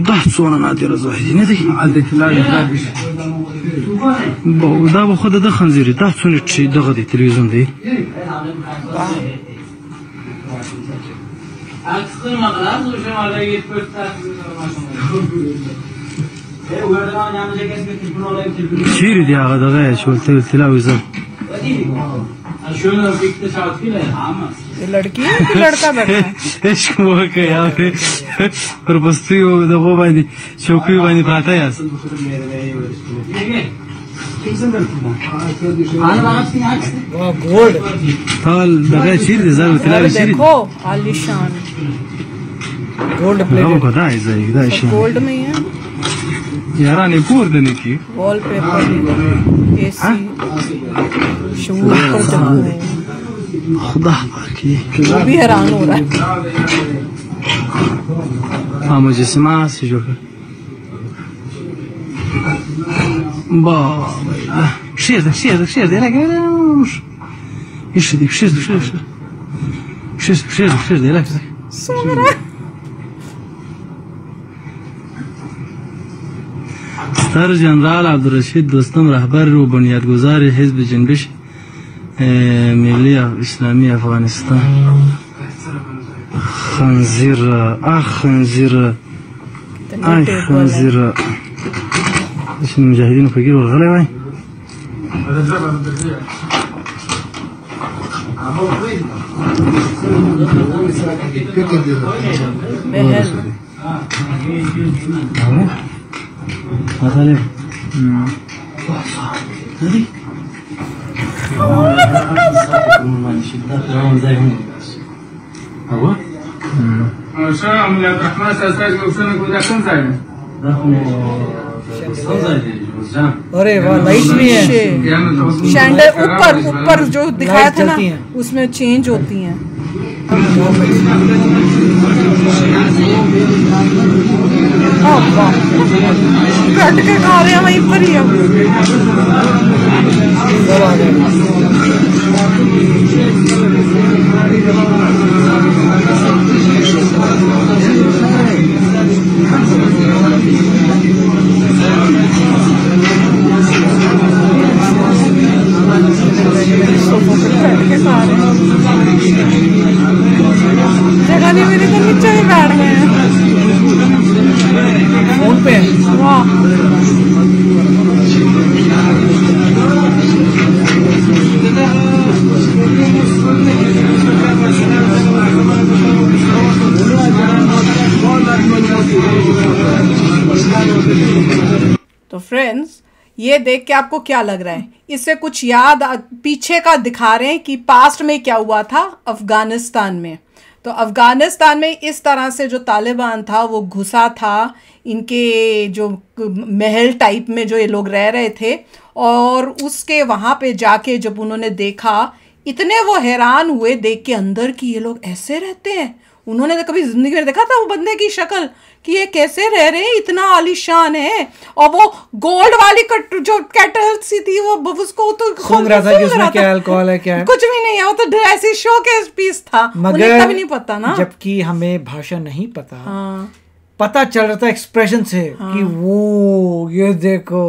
ده څونه نادره زاهدي نه دی دا به خود د خنزیري دا څونه چې دغه دی تلویزیون دی چیرې دی هغه دغه تلویزیون लड़की है कि लड़का बैठा है عشق مو وکړه یار پر بستیو دغه باندې چوکۍ باندې پراته یاست गोल्ड حال دغه چیرې دی زاویه تلویزیون چیرې देखो आलीशान गोल्ड هغه प्लेटेड دا ځای دا شي गोल्ड में ही है یارانې پور دی نه کی वॉलपेपर एसी शूज पर जमा है خدا پاکی वो भी हैरान हो रहा है مجسمه هسې جوړ کړه بابا کښېږده لکه کښېږده لکه ستر جنرال عبدالرشید دوستم رهبر و بنیادگذار حزب جنبش ملی اسلامی افغانستان خنزیر خنزیر خنزیر مجاهدین فقیر ورغلی وای مثلا هذه هو شاه عبد الرحمن سازش گفتن که دکان زاید अरे वाह लाइट भी है शैंडल ऊपर ऊपर जो दिखाया था ना उसमें चेंज होती हैं कट के खा रहे हैं वहीं पर ही हम जगह नहीं मेरे तो नीचे ही बैठ गए हैं फोन पे वाह तो फ्रेंड्स ये देख के आपको क्या लग रहा है इससे कुछ याद पीछे का दिखा रहे हैं कि पास्ट में क्या हुआ था अफगानिस्तान में तो अफगानिस्तान में इस तरह से जो तालिबान था वो घुसा था इनके जो महल टाइप में जो ये लोग रह रहे थे और उसके वहाँ पे जाके जब उन्होंने देखा इतने वो हैरान हुए देख के अंदर कि ये लोग ऐसे रहते हैं उन्होंने तो कभी जिंदगी में देखा था वो बंदे की शक्ल कि ये कैसे रह रहे हैं इतना आलीशान है और वो गोल्ड वाली जो कैटल सी थी वो उसको तो सूंघ रहा था कि उसमें क्या अल्कोहल है क्या है कुछ भी नहीं है वो तो ऐसी शो के पीस था मगर कभी नहीं पता ना जबकि हमें भाषा नहीं पता पता चल रहा था एक्सप्रेशन से कि वो ये देखो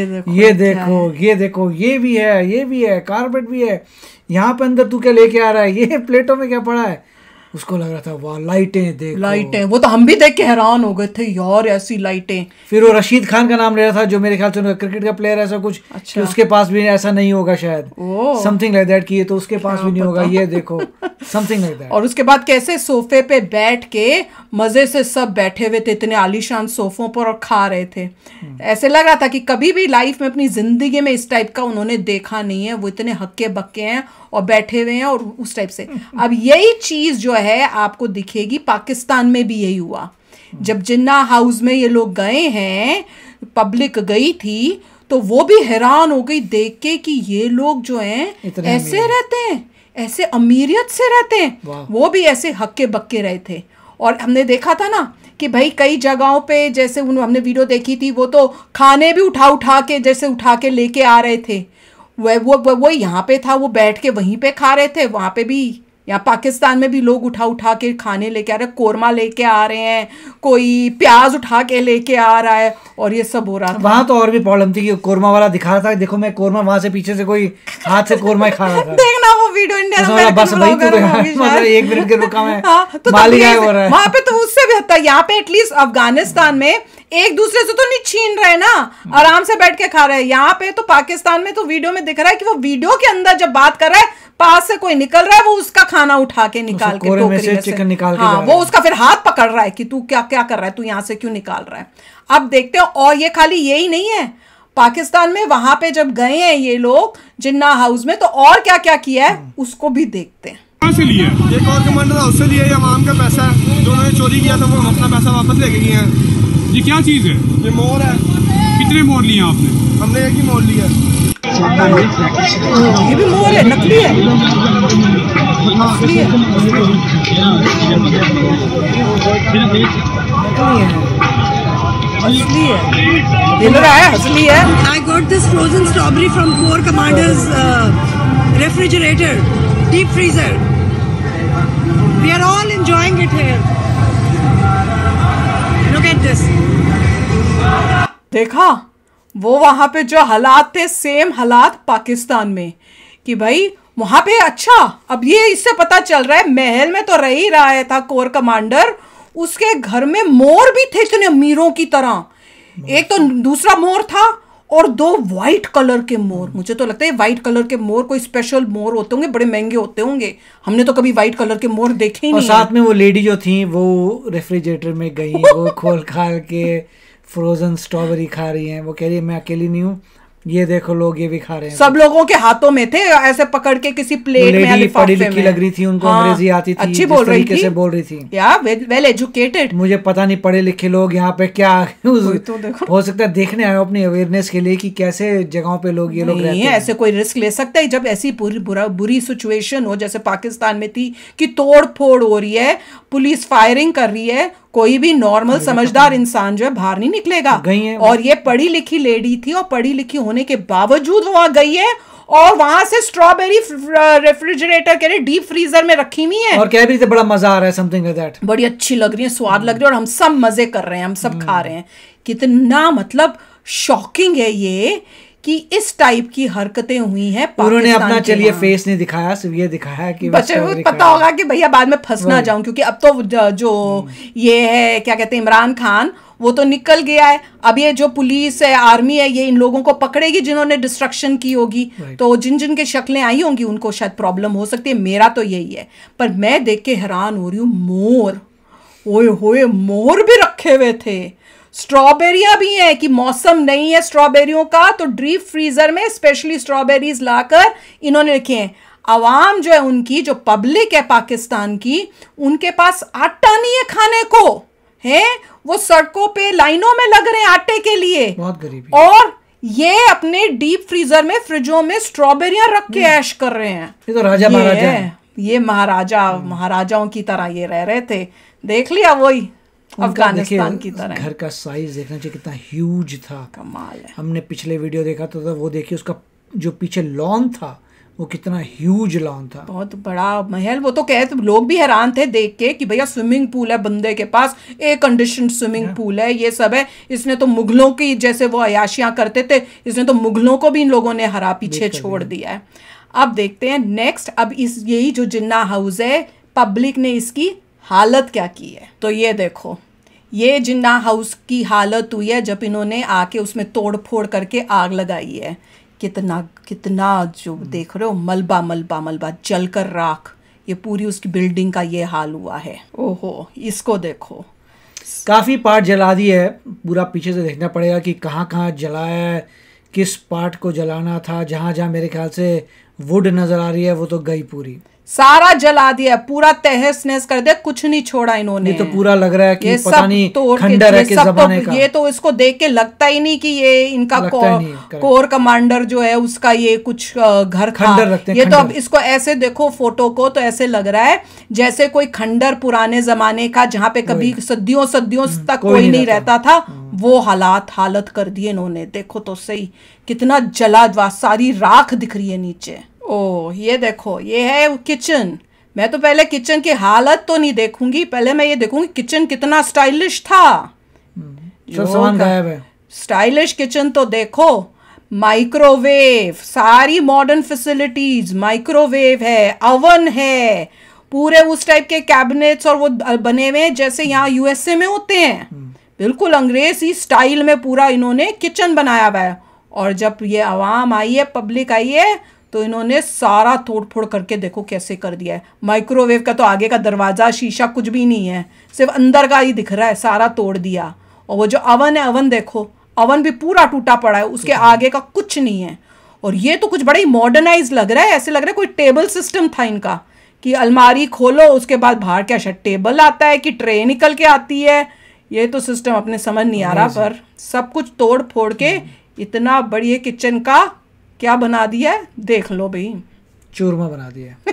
ये भी है कारपेट भी है यहाँ पे अंदर तू क्या लेके आ रहा है ये प्लेटों में क्या पड़ा है उसको लग रहा था वाह लाइटें देखो लाइटें वो तो हम भी देख के हैरान हो गए थे यार ऐसी लाइटें फिर वो रशीद खान का नाम ले रहा था जो मेरे ख्याल से क्रिकेट का प्लेयर ऐसा कुछ कि उसके पास भी ऐसा नहीं होगा शायद समथिंग लाइक दैट कि ये तो उसके पास भी नहीं होगा ये देखो समथिंग लाइक दैट और उसके बाद कैसे सोफे पे बैठ के मजे से सब बैठे हुए थे इतने आलीशान सोफों पर और खा रहे थे ऐसे लग रहा था कि कभी भी लाइफ में अपनी जिंदगी में इस टाइप का उन्होंने देखा नहीं है वो इतने हक्के बक्के हैं और बैठे हुए हैं और उस टाइप से अब यही चीज जो है आपको दिखेगी पाकिस्तान में भी यही हुआ जब जिन्ना हाउस में ये लोग गए हैं पब्लिक गई थी तो वो भी हैरान हो गई देख के कि ये लोग जो हैं ऐसे रहते हैं ऐसे अमीरियत से रहते हैं वो भी ऐसे हक्के बक्के रहे थे और हमने देखा था ना कि भाई कई जगहों पे जैसे हमने वीडियो देखी थी वो तो खाने भी उठा के जैसे उठा के लेके आ रहे थे वो यहाँ पे था वो बैठ के वहीं पे खा रहे थे वहाँ पे भी यहाँ पाकिस्तान में भी लोग उठा उठा के खाने लेके आ रहे हैं, कोरमा लेके आ रहे हैं, कोई प्याज उठा के लेके आ रहा है, और ये सब हो रहा था। वहाँ तो और भी प्रॉब्लम थी कि कोरमा वाला दिखा रहा था, देखो मैं कोरमा, वहां से पीछे से कोई हाथ से कोरमा ही खा रहा था। देखना वो वीडियो, इंडिया में बस भाई तो एक मिनट के रुका मैं तो माली गायब हो रहा है वहां पे। तो उससे भी हद तक यहाँ पे एटलीस्ट अफगानिस्तान में एक दूसरे से तो नहीं छीन रहे ना, आराम से बैठ के खा रहे हैं। यहाँ पे तो पाकिस्तान में तो वीडियो में दिख रहा है कि वो वीडियो के अंदर जब बात कर रहा है, पास से कोई निकल रहा है, वो उसका खाना उठा के निकाल के टोकरी में से चिकन निकाल के हाँ, वो उसका फिर हाथ पकड़ रहा है कि तू क्या क्या कर रहा है, तू यहाँ से क्यों निकाल रहा है। अब देखते हो, और ये खाली यही नहीं है, पाकिस्तान में वहां पे जब गए हैं ये लोग जिन्ना हाउस में, तो और क्या क्या किया है उसको भी देखते हैं। कहाँ से लिया? ये कोर कमांडर हाउस से लिया, ये अवाम का पैसा है जो उन्होंने चोरी किया था, वो हम अपना पैसा वापस लेके गए हैं। ये क्या चीज है? ये मोर है। कितने मोर लिए आपने? हमने एक ही मोर लिया। ये भी मोर है, नकली है, असली है, असली है, दिल रहा है, असली है। I got this frozen strawberry from Corps Commander's refrigerator, deep freezer. We are all enjoying it here. Look at this. देखा वो वहां पे जो हालात थे, सेम हालात पाकिस्तान में, कि भाई वहां पे अच्छा, अब ये इससे पता चल रहा है महल में तो रह ही रहा था कोर कमांडर, उसके घर में मोर भी थे इतने अमीरों की तरह। एक तो दूसरा मोर था और 2 वाइट कलर के मोर। मुझे तो लगता है वाइट कलर के मोर कोई स्पेशल मोर होते होंगे, बड़े महंगे होते होंगे, हमने तो कभी वाइट कलर के मोर देखे ही नहीं। और साथ में वो लेडी जो थी वो रेफ्रिजरेटर में गई, वो खोल खाल के फ्रोजन स्ट्रॉबेरी खा रही हैं। वो कह रही है मैं अकेली नहीं हूँ, ये देखो लोग ये भी खा रहे हैं। सब लोगों के हाथों में थे, ऐसे पकड़ के किसी प्लेट में या लिफाफे में। पढ़ी लिखी लग रही थी, उनको अंग्रेजी आती थी, अच्छी बोल रही थी, से बोल रही थी, या वेल एजुकेटेड। मुझे पता नहीं पढ़े लिखे लोग यहाँ पे क्या तो देखो, हो सकता है देखने आए अपनी अवेयरनेस के लिए कि कैसे जगहों पे लोग ये लोग रहते हैं। ऐसे कोई रिस्क ले सकता है जब ऐसी बुरी सिचुएशन हो जैसे पाकिस्तान में थी, कि तोड़ फोड़ हो रही है, पुलिस फायरिंग कर रही है, कोई भी नॉर्मल समझदार इंसान जो है बाहर नहीं निकलेगा। और ये पढ़ी लिखी लेडी थी, और पढ़ी लिखी होने के बावजूद वहां गई है, और वहां से स्ट्रॉबेरी रेफ्रिजरेटर के डीप फ्रीजर में रखी हुई है, और कह भी थे बड़ा मजा आ रहा है, समथिंग लाइक दैट, बड़ी अच्छी लग रही है, स्वाद लग रही है, और हम सब मजे कर रहे हैं, हम सब खा रहे हैं। कितना मतलब शॉकिंग है ये कि इस टाइप की हरकतें हुई हैं। उन्होंने अपना चलिए फेस नहीं दिखाया, सिर्फ ये दिखाया कि बच्चे को पता होगा कि भैया बाद में फंस ना जाऊं, क्योंकि अब तो जो ये है क्या कहते हैं इमरान खान, वो तो निकल गया है। अब ये जो पुलिस है, आर्मी है, ये इन लोगों को पकड़ेगी जिन्होंने डिस्ट्रक्शन की होगी। तो जिन जिन के शक्लें आई होंगी उनको शायद प्रॉब्लम हो सकती है। मेरा तो यही है, पर मैं देख के हैरान हो रही हूँ। मोर, ओए होए, मोर भी रखे हुए थे। स्ट्रॉबेरियां भी हैं कि मौसम नहीं है स्ट्रॉबेरियों का, तो डीप फ्रीजर में स्पेशली स्ट्रॉबेरीज लाकर इन्होंने रखे हैं। आवाम जो है उनकी, जो पब्लिक है पाकिस्तान की, उनके पास आटा नहीं है खाने को, है वो सड़कों पे लाइनों में लग रहे हैं आटे के लिए, बहुत गरीबी। और ये अपने डीप फ्रीजर में, फ्रिजों में स्ट्रॉबेरियां रख के ऐश कर रहे हैं। ये तो राजा महाराजा है। ये महाराजाओं की तरह ये रह रहे थे। देख लिया वही अफगानिस्तान की तरह। घर का साइज देखना चाहिए, कितना ह्यूज था, कमाल है। हमने पिछले वीडियो देखा तो वो देखिए उसका जो पीछे लॉन था वो कितना ह्यूज लॉन था, बहुत बड़ा महल। वो तो कहते लोग भी हैरान थे देख के कि भैया स्विमिंग पूल है बंदे के पास, एयर कंडीशन स्विमिंग पूल है, ये सब है। इसने तो मुगलों की, जैसे वो अयाशियां करते थे, इसने तो मुगलों को भी इन लोगों ने हरा पीछे छोड़ दिया है। अब देखते हैं नेक्स्ट। अब इस यही जो जिन्ना हाउस है, पब्लिक ने इसकी हालत क्या की है। तो ये देखो, ये जिन्ना हाउस की हालत हुई है जब इन्होंने आके उसमें तोड़ फोड़ करके आग लगाई है। कितना कितना जो देख रहे हो, मलबा मलबा मलबा, जलकर राख। ये पूरी उसकी बिल्डिंग का ये हाल हुआ है। ओहो, इसको देखो, काफ़ी पार्ट जला दिए है। पूरा पीछे से देखना पड़ेगा कि कहाँ कहाँ जलाया है, किस पार्ट को जलाना था। जहाँ जहाँ मेरे ख्याल से वुड नजर आ रही है वो तो गई पूरी, सारा जला दिया, पूरा तहस नहस कर दिया, कुछ नहीं छोड़ा इन्होंने। ये तो पूरा लग रहा है कि पता नहीं खंडर है किस ज़माने का। ये तो इसको देख के लगता ही नहीं कि ये इनका कोर कमांडर जो है उसका ये कुछ घर खंडर रखते हैं। ये तो अब इसको ऐसे देखो फोटो को, तो ऐसे लग रहा है जैसे कोई खंडर पुराने जमाने का, जहाँ पे कभी सदियों सदियों तक कोई नहीं रहता था। वो हालत कर दिए इन्होंने। देखो तो सही, कितना जला, सारी राख दिख रही है नीचे। ओ ये देखो, ये है किचन, मैं तो पहले किचन की हालत तो नहीं देखूंगी, पहले मैं ये देखूंगी किचन कितना स्टाइलिश था। सब सामान गायब है। स्टाइलिश किचन तो देखो, माइक्रोवेव, सारी मॉडर्न फैसिलिटीज, माइक्रोवेव है, अवन है, पूरे उस टाइप के कैबिनेट्स और वो बने हुए जैसे यहाँ यूएसए में होते हैं, बिल्कुल अंग्रेजी स्टाइल में पूरा इन्होंने किचन बनाया हुआ है। और जब ये आवाम आई है, पब्लिक आई है, तो इन्होंने सारा तोड़ फोड़ करके देखो कैसे कर दिया है। माइक्रोवेव का तो आगे का दरवाजा शीशा कुछ भी नहीं है, सिर्फ अंदर का ही दिख रहा है, सारा तोड़ दिया। और वो जो अवन है, अवन देखो, अवन भी पूरा टूटा पड़ा है, उसके आगे का कुछ नहीं है। और ये तो कुछ बड़ा ही मॉडर्नाइज लग रहा है, ऐसे लग रहा है कोई टेबल सिस्टम था इनका, कि अलमारी खोलो उसके बाद बाहर क्या शायद टेबल आता है कि ट्रे निकल के आती है, ये तो सिस्टम अपने समझ नहीं आ रहा। पर सब कुछ तोड़ फोड़ के इतना बढ़िया किचन का क्या बना दिया है, देख लो भाई, चूरमा बना दिया।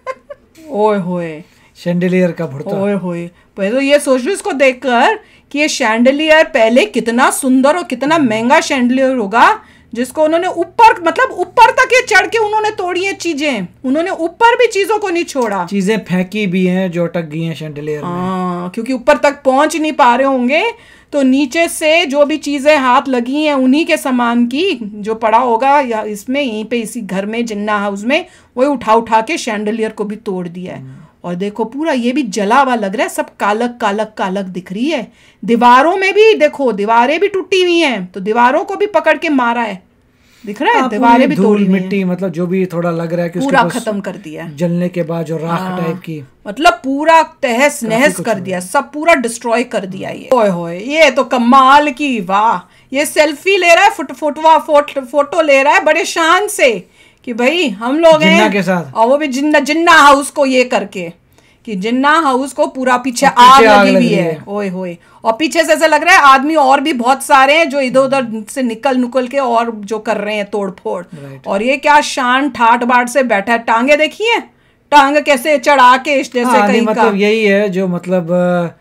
ओए होए, शैंडलियर का भुड़ता। ओए होए, पहले तो ये सोच लो इसको देखकर कि ये शैंडलियर पहले कितना सुंदर और कितना महंगा शैंडलियर होगा, जिसको उन्होंने ऊपर, मतलब ऊपर तक ये चढ़ के उन्होंने तोड़ी है चीजें, उन्होंने ऊपर भी चीजों को नहीं छोड़ा, चीजें फेंकी भी हैं जो अटक गई हैं शैंडलियर में। हाँ, क्योंकि ऊपर तक पहुंच नहीं पा रहे होंगे, तो नीचे से जो भी चीजें हाथ लगी हैं उन्हीं के सामान की जो पड़ा होगा या इसमें, यहीं पे इसी घर में जिन्ना हाउस में, वही उठा उठा के शैंडलियर को भी तोड़ दिया है। और देखो पूरा ये भी जला हुआ लग रहा है, सब कालक कालक कालक दिख रही है। दीवारों में भी देखो, दीवारें भी टूटी हुई हैं, तो दीवारों को भी पकड़ के मारा है, दिख रहा है, दीवारें भी धूल मिट्टी, मतलब जो भी थोड़ा लग रहा है कि पूरा खत्म कर दिया, जलने के बाद जो राख टाइप की, मतलब पूरा तहस नहस कर दिया, सब पूरा डिस्ट्रॉय कर दिया। ये ओए होए, ये तो कमाल की, वाह, ये सेल्फी ले रहा है, फोटो ले रहा है बड़े शान से कि भाई हम लोग हैं के साथ, और वो भी जिन्ना हाउस को ये करके कि जिन्ना हाउस को पूरा पीछे आग लगी हुई है। ओए होए, और पीछे से ऐसा लग रहा है आदमी और भी बहुत सारे हैं जो इधर उधर से निकल के और जो कर रहे हैं तोड़ फोड़। और ये क्या शान ठाट बाट से बैठा है, टांगे देखिए, टांग कैसे चढ़ा के जैसे कहीं मतलब का। यही है जो, मतलब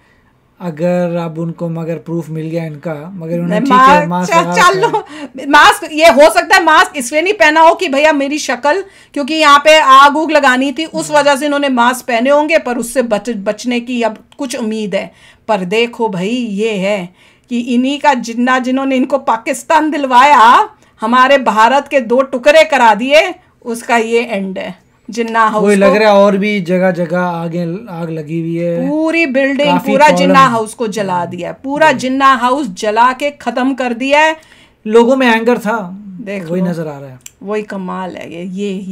अगर अब उनको मगर प्रूफ मिल गया इनका, मगर उन्हें ठीक है मास्क, ये हो सकता है मास्क इसलिए नहीं पहना हो कि भैया मेरी शक्ल, क्योंकि यहाँ पे आग उग लगानी थी, उस वजह से इन्होंने मास्क पहने होंगे, पर उससे बचने की अब कुछ उम्मीद है। पर देखो भाई, ये है कि इन्हीं का जिन्होंने इनको पाकिस्तान दिलवाया, हमारे भारत के 2 टुकड़े करा दिए, उसका ये एंड है। जिन्ना हाउस वही लग रहा है, और भी जगह जगह आग लगी हुई है, पूरी बिल्डिंग, पूरा जिन्ना हाउस को जला दिया, पूरा जिन्ना हाउस जला के खत्म कर दिया है। लोगों में एंगर था, देखो वही नजर आ रहा है, वही कमाल है।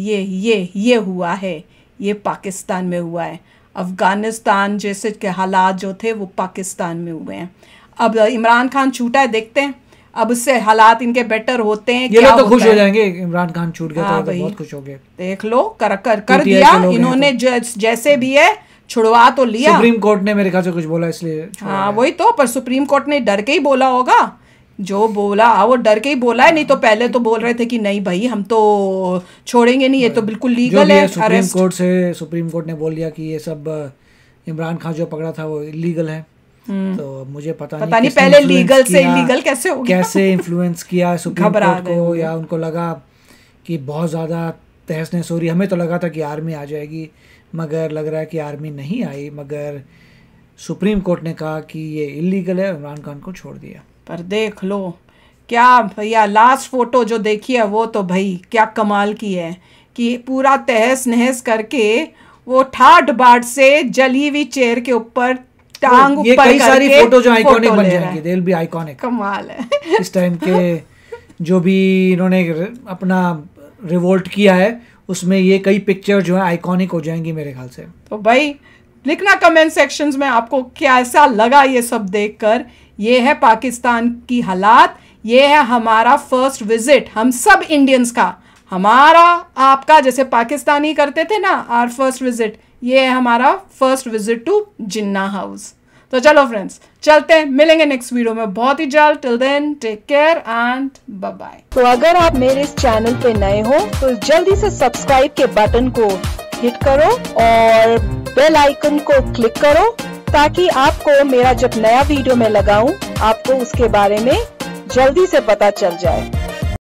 ये हुआ है, ये पाकिस्तान में हुआ है। अफगानिस्तान जैसे के हालात जो थे वो पाकिस्तान में हुए हैं। अब इमरान खान छूटा है, देखते हैं अब उससे हालात इनके बेटर होते हैं। ये लोग तो खुश हो जाएंगे, इमरान खान छूट गया तो बहुत खुश हो गए। देख लो, कर दिया इन्होंने, जैसे भी है छुड़वा तो लिया। सुप्रीम कोर्ट ने मेरे ख्याल से कुछ बोला इसलिए, हाँ वही तो, पर सुप्रीम कोर्ट ने डर के ही बोला होगा, जो बोला वो डर के ही बोला है, नहीं तो पहले तो बोल रहे थे कि नहीं भाई हम तो छोड़ेंगे नहीं, ये तो बिल्कुल लीगल है। सुप्रीम कोर्ट ने बोल दिया कि ये सब इमरान खान जो पकड़ा था वो इलीगल है। तो मुझे पता नहीं पहले लीगल से इलीगल कैसे हो गया, कैसे इन्फ्लुएंस किया सुप्रीम कोर्ट को, या उनको लगा कि बहुत ज़्यादा तहस नहस हो रही। हमें तो लगा था कि आर्मी आ जाएगी, मगर लग रहा है कि आर्मी नहीं आई, मगर सुप्रीम कोर्ट ने कहा कि ये इलीगल है, इमरान खान को छोड़ दिया। पर देख लो क्या भैया, लास्ट फोटो जो देखी है वो तो भाई क्या कमाल की है कि पूरा तहस नहस करके वो ठाट बाट से जली हुई चेयर के ऊपर टांग ऊपर करके, कई सारी फोटो जो आइकॉनिक बन जाएंगी, दे विल बी आइकॉनिक। कमाल है इस टाइम के जो भी इन्होंने अपना रिवोल्ट किया है, उसमें ये कई पिक्चर जो है आइकॉनिक हो जाएंगी मेरे ख्याल से। तो भाई लिखना कमेंट सेक्शंस में आपको कैसा लगा ये सब देखकर। ये है पाकिस्तान की हालात, ये है हमारा फर्स्ट विजिट, हम सब इंडियंस का, हमारा आपका जैसे पाकिस्तानी करते थे ना आवर फर्स्ट विजिट, ये है हमारा first visit to Jinnah House. तो चलो फ्रेंड्स चलते हैं, मिलेंगे नेक्स्ट वीडियो में बहुत ही जल्द। Till then take care and bye bye. तो अगर आप मेरे इस चैनल पे नए हो तो जल्दी से सब्सक्राइब के बटन को हिट करो और बेल आइकन को क्लिक करो, ताकि आपको मेरा जब नया वीडियो मैं लगाऊं आपको उसके बारे में जल्दी से पता चल जाए।